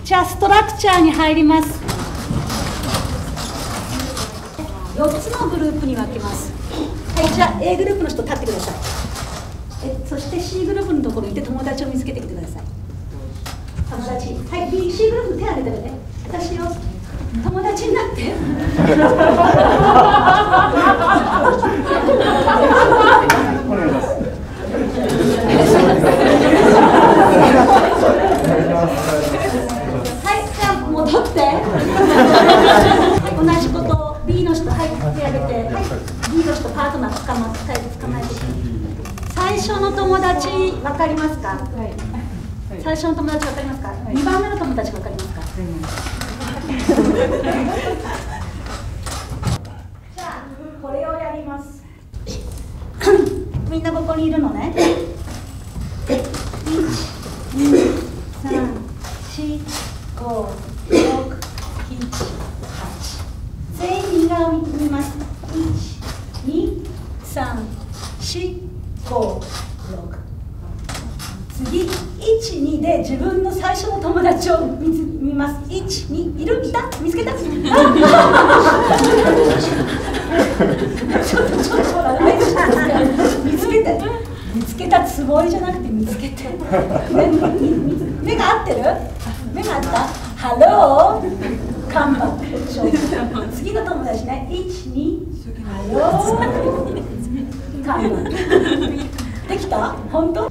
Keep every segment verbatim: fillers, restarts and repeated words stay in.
じゃあストラクチャーに入ります。よっつのグループに分けます。はい、じゃあ A グループの人立ってください。えそして C グループのところにいて友達を見つけてきてください。友達、はい、B、C グループの手挙げてね。私よ、友達になって。お願いします。はい、じゃあ戻って。同じことを B の人、はい、手挙げて、はい、B の人パートナー捕まって、捕まえて。最初の友達わかりますか？はい。最初の友達わかりますか？はい、にばんめの友達わかりますか？はい、じゃあこれをやります。みんなここにいるのね。いち、に、さん、よん、ご、ろく、なな、はち。全員右側を見ます。いち、に、さん、よん、ご、ろく。次、いち、にで自分の最初の友達を 見, 見ます。いち、に、いる？いた？見つけた？ちょっとちょっとほら、見つけて。見つけたつもりじゃなくて見つけて。ね、目が合ってる？目が合った？ハロー。カンバック。次の友達ね。いち、に、ハロー。カンバック。できた？本当？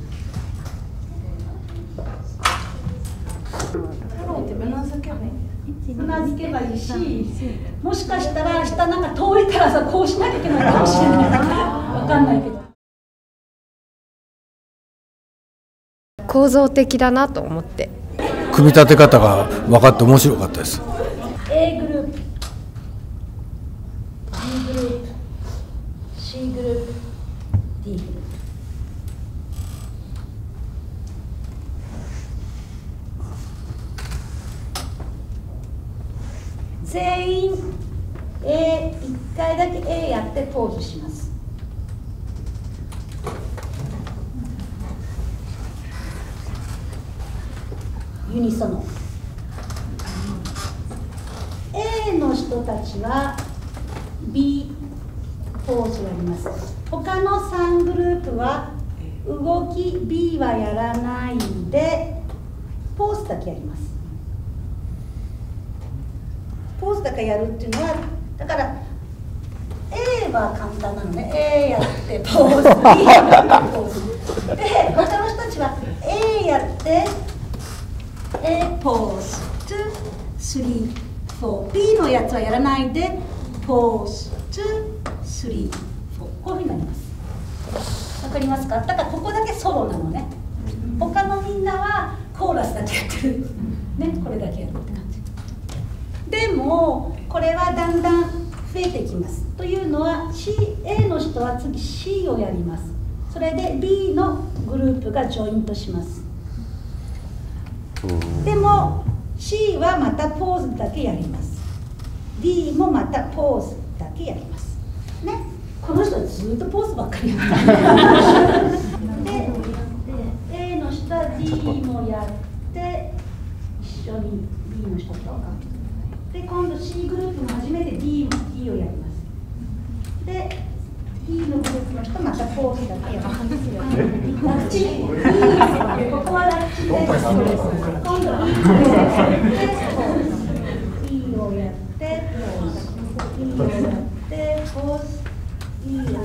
うなずけばいいし、もしかしたら明日なんか遠いからさ、こうしなきゃいけないかもしれない。わかんないけど。 構造的だなと思って。 組み立て方が分かって面白かったです。 A グループ、B グループ、C グループ、D グループ。全員 A、いっかいだけ A やってポーズします。ユニソノ。A の人たちは B ポーズをやります。他のさんグループは動き B はやらないでポーズだけやります。ポーズだけやるっていうのは、だから A は簡単なのね。 A やってポーズ、B やってポーズで、他の人たちは A やって A ポーズ、に、さん、よん、B のやつはやらないでポーズ、に、さん、よん、こういうふうになります。わかりますか？だからここだけソロなのね。他のみんなはコーラスだけやってるね、これだけやるって感じ。でもこれはだんだん増えてきます。というのは C、A の人は次 C をやります。それで B のグループがジョイントします。でも C はまたポーズだけやります。D もまたポーズだけやります。ね、この人はずっとポーズばっかりやったで、A の人は D もやって一緒に B の人と。で、今度 C グループも初めて D, D をやります。で、D のグループの人またポーズだけやります。ラッチ、D、ここはラッチです。今度は E をやって、ポーズ、E をやって、ポーズ、E をやって、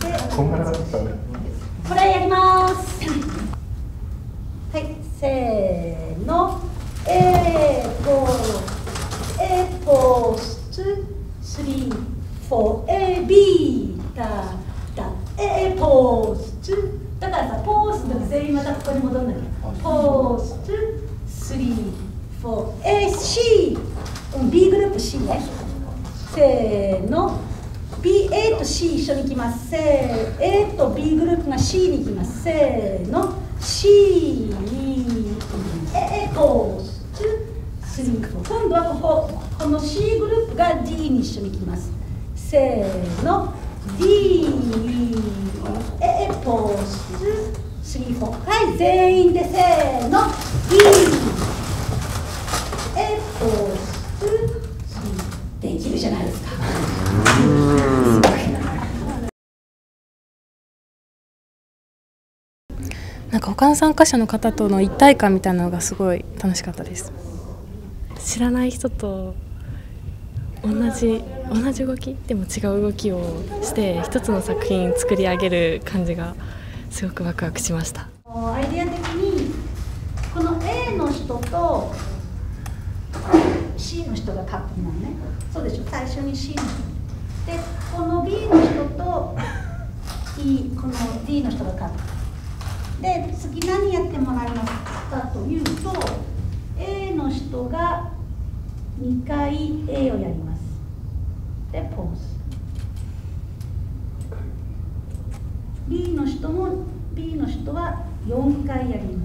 これやります。はい、せーの。A、ポーズ。A ポーズ、に、よん、A、B、だ、だ、A ポーズ、だからさ、ポーズで全員またここに戻んなきゃ。ポーズ、に、よん、A、C、B グループ C ね。せーの。B、A と C 一緒に行きます。せー、A と B グループが C に行きます。せーの。C、に、A ポーズ。今度はここ、この C グループが D に一緒に来ます。せーの、D、A ポーズ、さん、よん。はい、全員でせーの、D。 なんか他の参加者の方との一体感みたいなのがすごい楽しかったです。知らない人と同じ同じ動きでも違う動きをして一つの作品作り上げる感じがすごくワクワクしました。 アイデア的にこの A の人と C の人がカップルなのね。そうでしょ。最初に C の人で、この B の人と E、この D の人がカップルで、次何やってもらいますかというと、 A の人がにかい A をやります。でポーズ。 B の人も B の人はよんかいやります。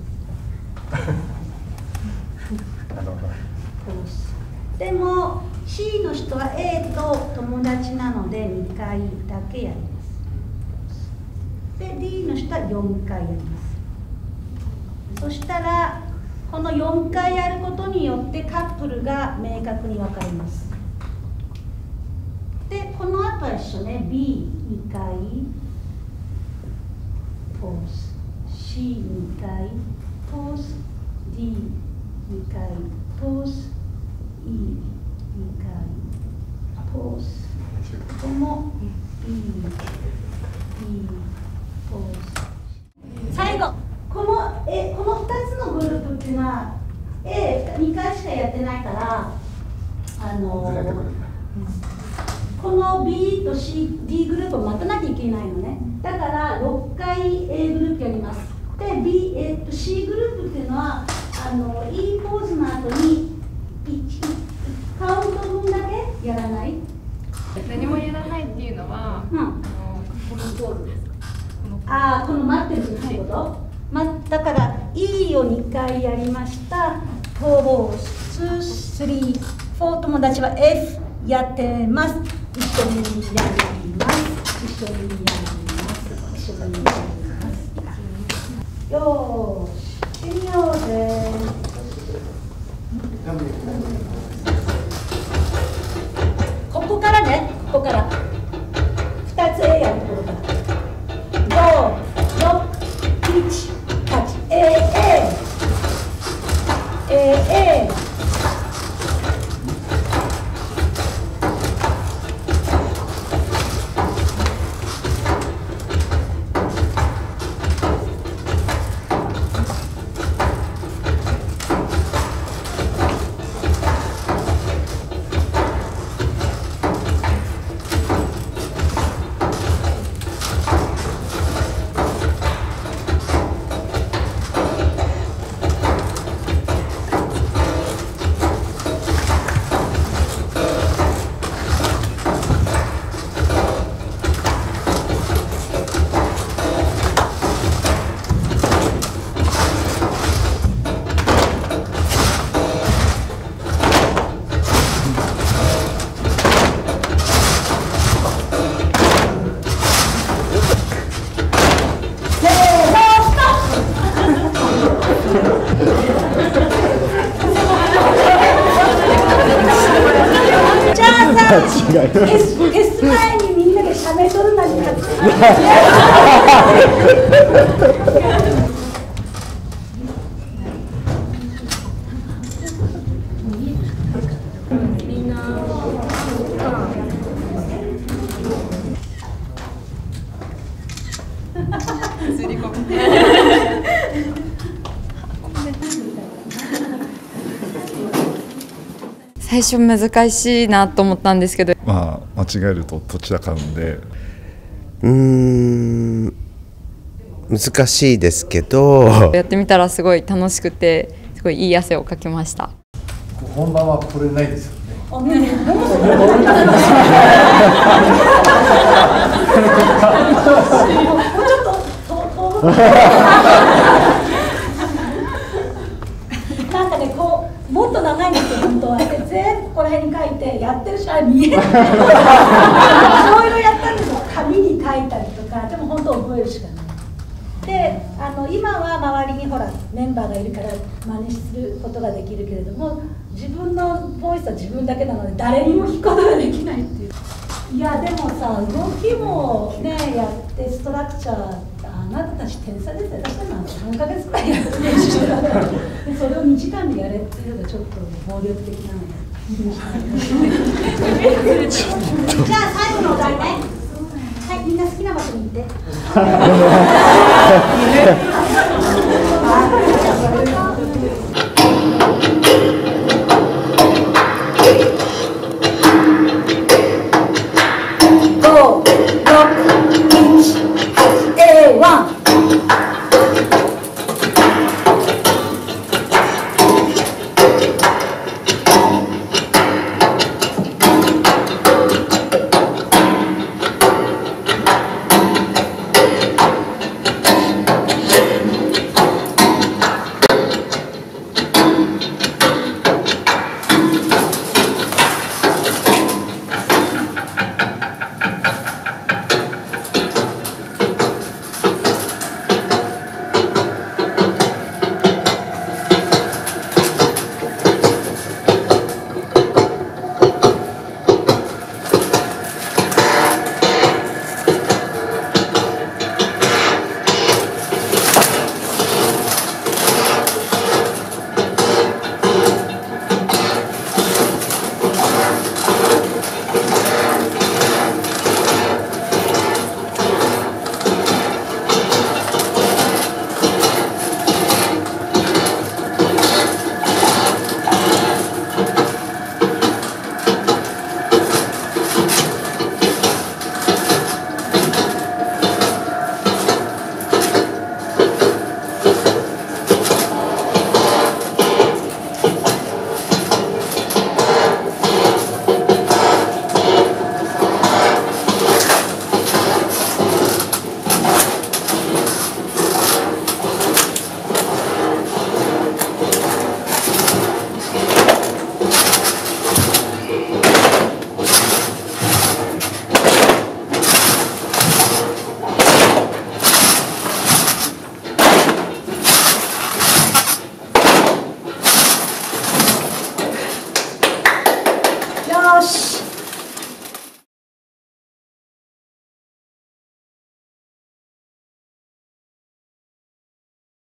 ポーズ。でも C の人は A と友達なのでにかいだけやります。で D の人はよんかいやります。そしたらこのよんかいやることによってカップルが明確に分かります。でこの後は一緒ね。 ビーに 回ポーズ、 シーに 回ポーズ、 ディーに 回ポーズ、 イーに 回ポーズ。ここも ビー、ビー、ポーズ。最後このえこのふたつのグループっていうのは エーに 回しかやってないから、あのこの ビー と シー、ディー グループを待たなきゃいけないのね。だからろっかい エー グループやります。で B、えー、と シー グループっていうのはあの E ポーズの後にいちカウント分だけやらない。 何もやらないっていうのは、うん、あのこのポーズですか。 ああ、この待ってるってこと、はい、ま、だから E をにかいやりました。フォー、ツー、スリー、フォー、友達は F やってます。一緒にやります。一緒にやります。一緒にやります。よーし、行ってみようぜ。ここからね、ここから。ふたつ A やるところから。ご、ろく、いち、はち、A、A、A、A。消す、消す前にみんなでしゃべっとるんだね。みんなずり込む。 最初難しいなと思ったんですけど、 まあ間違えるとどちらかんで、 うーん難しいですけど、 やってみたらすごい楽しくて、すごいいい汗をかきました。 本番はこれないですよね。 あ、ね、もうちょっととなんかね、こうもっと長いんですよ本当は。全部ここら辺に書いてやってる人は見えない。いろいろやったんですよ。紙に書いたりとか、でも本当覚えるしかない。で、あの今は周りにほらメンバーがいるから真似することができるけれども、自分のボイスは自分だけなので誰にも聞くことができないっていう。いやでもさ、動きもねやってストラクチャー、あなたたち天才ですよ。私たちなんかさんかげつくらいやって練習してたからでそれをにじかんでやれっていうのがちょっと暴力的なのでじゃあ最後のお題ね。はい、みんな好きな場所に行ってよし